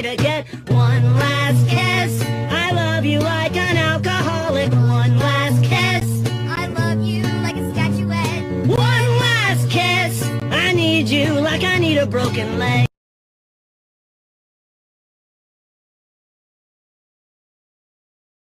to get one last kiss. I love you like an alcoholic. One last kiss. I love you like a statuette. One last kiss. I need you like I need a broken leg.